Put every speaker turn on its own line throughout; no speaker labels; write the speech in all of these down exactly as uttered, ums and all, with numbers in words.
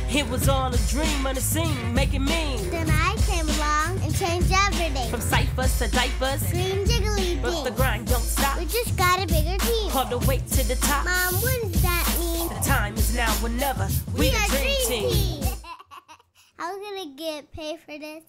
It was all a dream on the scene, making mean.
Then I came along and changed everything.
From ciphers to diapers,
Green jiggly
but the
things.
grind don't stop.
We just got a bigger team.
All the way to the top.
Mom, what does that mean?
The time is now or never. We,
We
the
are
dream team.
team. How can I get paid for this?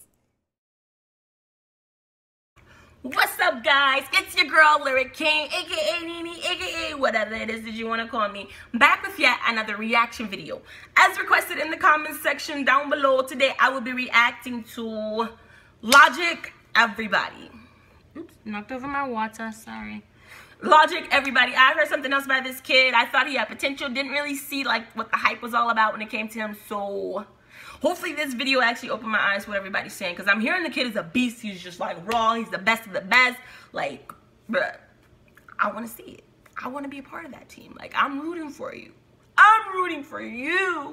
What's up, guys? It's your girl, Lyric Kane, aka Nene, aka whatever it is that you want to call me, back with yet another reaction video. As requested in the comments section down below, today I will be reacting to Logic Everybody. Oops, knocked over my water, sorry. Logic Everybody. I heard something else by this kid. I thought he had potential, didn't really see like what the hype was all about when it came to him, so hopefully this video actually opened my eyes to what everybody's saying, because I'm hearing the kid is a beast. He's just like raw. He's the best of the best. Like, bruh, I want to see it. I want to be a part of that team. Like, I'm rooting for you. I'm rooting for you.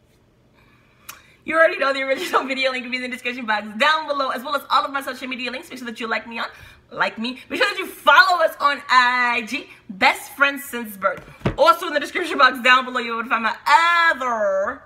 You already know the original video link will be in the description box down below, as well as all of my social media links. Make sure that you like me on, like me. Make sure that you follow us on I G, best friends since birth. Also in the description box down below, you'll find my other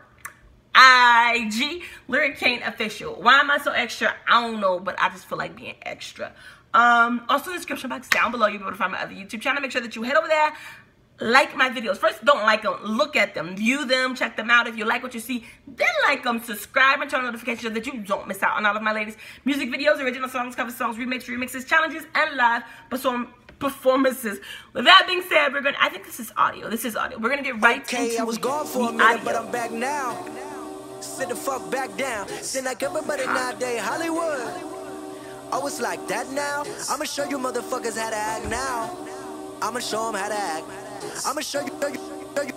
I G, Lyric Kane Official. Why am I so extra? I don't know, but I just feel like being extra. Um, also in the description box down below, you'll be able to find my other YouTube channel. Make sure that you head over there, like my videos. First, don't like them, look at them, view them, check them out. If you like what you see, then like them, subscribe, and turn on notifications so that you don't miss out on all of my latest music videos, original songs, cover songs, remakes, remixes, challenges, and live perform performances. With that being said, we're gonna, I think this is audio. This is audio. We're gonna get right
okay,
into
I was gone for a
the
minute,
audio.
but I'm back now. Sit the fuck back down. Sit like everybody nowadays, Hollywood. Oh, it's like that now? I'ma show you motherfuckers how to act now. I'ma show them how to act. I'ma show you, show you, show you.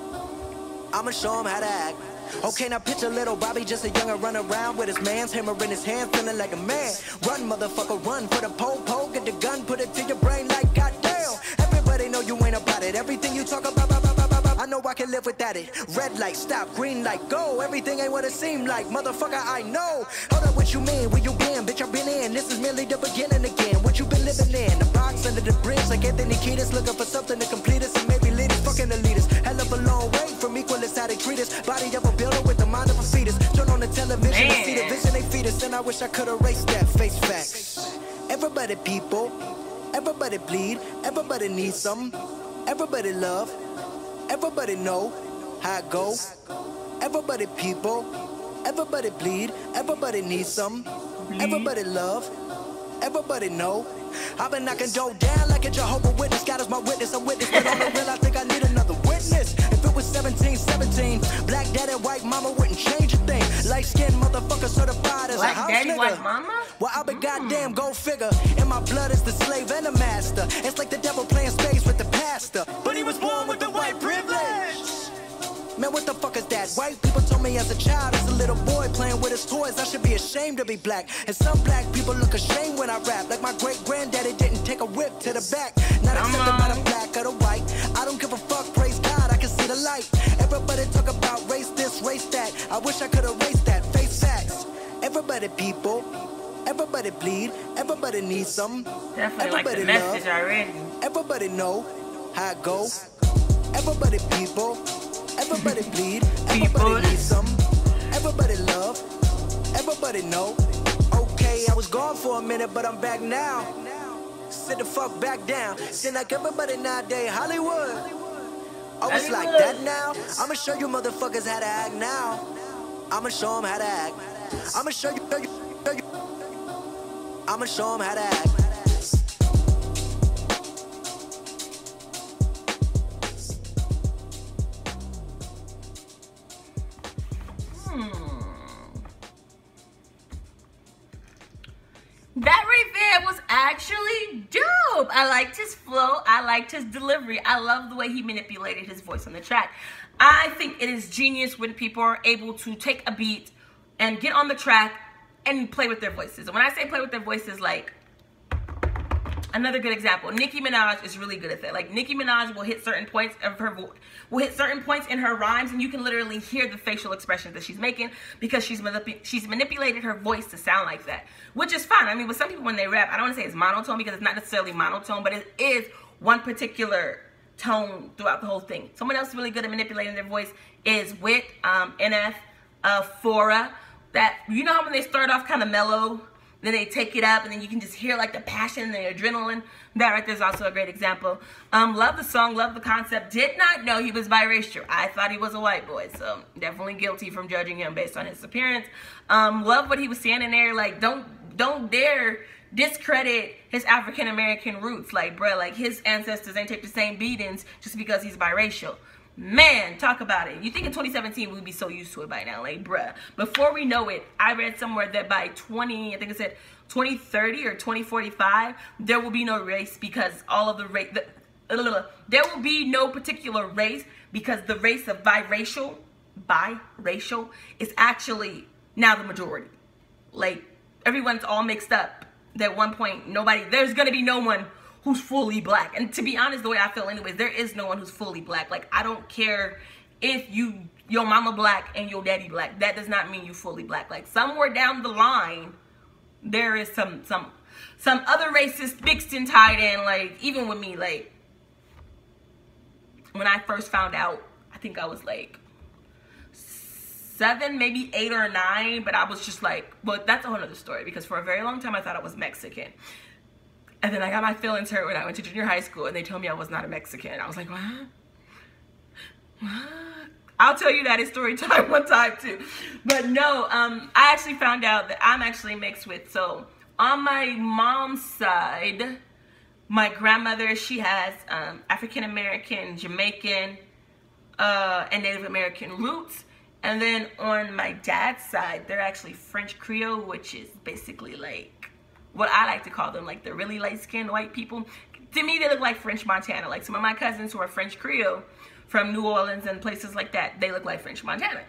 I'ma show them how to act. Okay, now picture little Bobby, just a youngin' run around with his man's hammer in his hand, feeling like a man. Run, motherfucker, run. Put a pole, pole, get the gun, put it to your brain like goddamn. Everybody know you ain't about it. Everything you talk about, about, about, about, I know I can live without it. Red light, stop, green light, go. Everything ain't what it seem like, motherfucker, I know. Hold up, what you mean? Where you been? Bitch, I've been in. This is merely the beginning again. What you been living in? The box under the bridge, like Anthony Kiedis, looking for something to complete us and maybe lead us. Fucking elitist, hell of a long way from equalist how they treat us. Body of a builder with the mind of a fetus. Turn on the television
Man.
and see the vision they feed us, and I wish I could erase that. Face facts. Everybody people, everybody bleed, everybody needs some, everybody love, everybody know how it go. Everybody people, everybody bleed, everybody needs some, everybody love, everybody know. I've been knocking dough down like a Jehovah's Witness. God is my witness, I'm witness, but on the real I think I need another witness. If it was seventeen seventeen, black daddy, white mama wouldn't change a thing. Light skinned motherfucker certified as
Black
a house
daddy,
nigga.
white mama?
Well, I be goddamn, go figure. In my blood is the slave and the master. It's like the devil playing space with the pastor. But he was born with the white privilege. Man, what the fuck is that? White people told me as a child, as a little boy playing with his toys, I should be ashamed to be black. And some black people look ashamed when I rap, like my great granddaddy didn't take a whip to the back. Not accepted by the black or the white. I don't give a fuck, praise God, I can see the light. Everybody talk about race this, race that. I wish I could erase that, face facts. Everybody people, everybody bleed, everybody needs some.
Definitely like the
Everybody
message
love,
already.
everybody know how it go. Everybody people, everybody bleed, everybody
People.
needs some. Everybody love, everybody know. Okay, I was gone for a minute, but I'm back now. Sit the fuck back down. Sit like everybody nowadays, Hollywood. Oh, it's like that now? I'ma show you motherfuckers how to act now. I'ma show them how to act. I'ma show you, show you, show you. I'ma show them how to act.
That right there was actually dope. I liked his flow. I liked his delivery. I love the way he manipulated his voice on the track. I think it is genius when people are able to take a beat and get on the track and play with their voices. And when I say play with their voices, like, another good example, Nicki Minaj is really good at that. Like, Nicki Minaj will hit certain points of her voice, will hit certain points in her rhymes, and you can literally hear the facial expressions that she's making because she's manip she's manipulated her voice to sound like that, which is fine. I mean, with some people when they rap, I don't want to say it's monotone because it's not necessarily monotone, but it is one particular tone throughout the whole thing. Someone else really good at manipulating their voice is Wit, um, N F, uh, Fora. That, you know how when they start off kind of mellow, then they take it up, and then you can just hear like the passion and the adrenaline. That right there is also a great example. Um, love the song, love the concept. Did not know he was biracial. I thought he was a white boy, so definitely guilty from judging him based on his appearance. Um, love what he was standing there like, don't don't dare discredit his African American roots. Like, bruh, like his ancestors ain't take the same beatings just because he's biracial. Man, talk about it. You think in twenty seventeen we'd be so used to it by now, like, bruh. Before we know it, I read somewhere that by twenty, I think it said twenty thirty or twenty forty-five, there will be no race because all of the race, the, uh, there will be no particular race because the race of biracial, biracial is actually now the majority. Like, everyone's all mixed up. At one point, nobody, there's gonna be no one who's fully black. And to be honest, the way I feel anyways, there is no one who's fully black. Like, I don't care if you, your mama black and your daddy black. That does not mean you fully black. Like, somewhere down the line, there is some, some, some other races mixed and tied in. Like, even with me, like, when I first found out, I think I was like seven, maybe eight or nine, but I was just like, well, that's a whole other story, because for a very long time I thought I was Mexican. And then I got my feelings hurt when I went to junior high school and they told me I was not a Mexican. I was like, what? What? I'll tell you that in story time one time too. But no, um, I actually found out that I'm actually mixed with, so on my mom's side, my grandmother, she has um, African American, Jamaican, uh, and Native American roots. And then on my dad's side, they're actually French Creole, which is basically like what I like to call them, like the really light-skinned white people. To me, they look like French Montana. Like some of my cousins who are French Creole from New Orleans and places like that, they look like French Montana.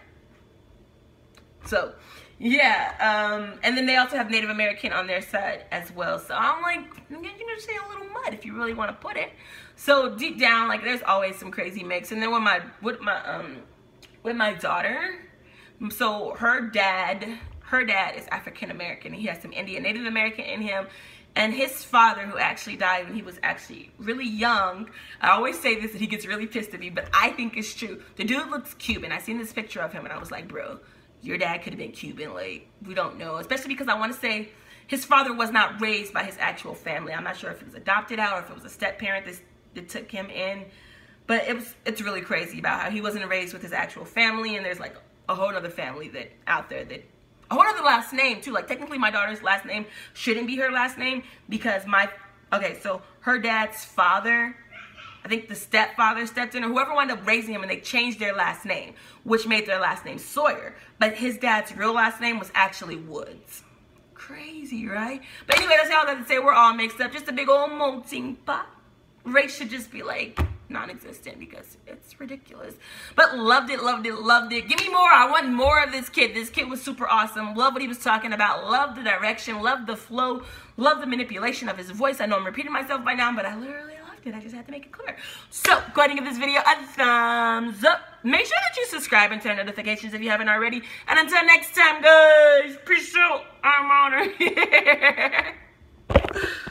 So, yeah. Um, and then they also have Native American on their side as well. So I'm like, you know, say a little mud if you really want to put it. So deep down, like, there's always some crazy mix. And then with my, with my, um, with my daughter, so her dad, her dad is African American. He has some Indian, Native American in him. And his father, who actually died when he was actually really young, I always say this and he gets really pissed at me, but I think it's true. The dude looks Cuban. I seen this picture of him and I was like, bro, your dad could have been Cuban. Like, we don't know. Especially because I want to say his father was not raised by his actual family. I'm not sure if it was adopted out or if it was a step parent that, that took him in. But it was, it's really crazy about how he wasn't raised with his actual family, and there's like a whole other family that out there that, a whole other last name too. Like technically my daughter's last name shouldn't be her last name because my, okay, so her dad's father, I think the stepfather stepped in or whoever wound up raising him and they changed their last name, which made their last name Sawyer. But his dad's real last name was actually Woods. Crazy, right? But anyway, that's all I have to say. We're all mixed up. Just a big old melting pot. Race should just be like non-existent because it's ridiculous. But loved it, loved it, loved it. Give me more. I want more of this kid. This kid was super awesome. Love what he was talking about. Love the direction. Love the flow. Love the manipulation of his voice. I know I'm repeating myself by now, but I literally loved it. I just had to make it clear. So go ahead and give this video a thumbs up. Make sure that you subscribe and turn notifications if you haven't already. And until next time, guys, peace out. I'm honored.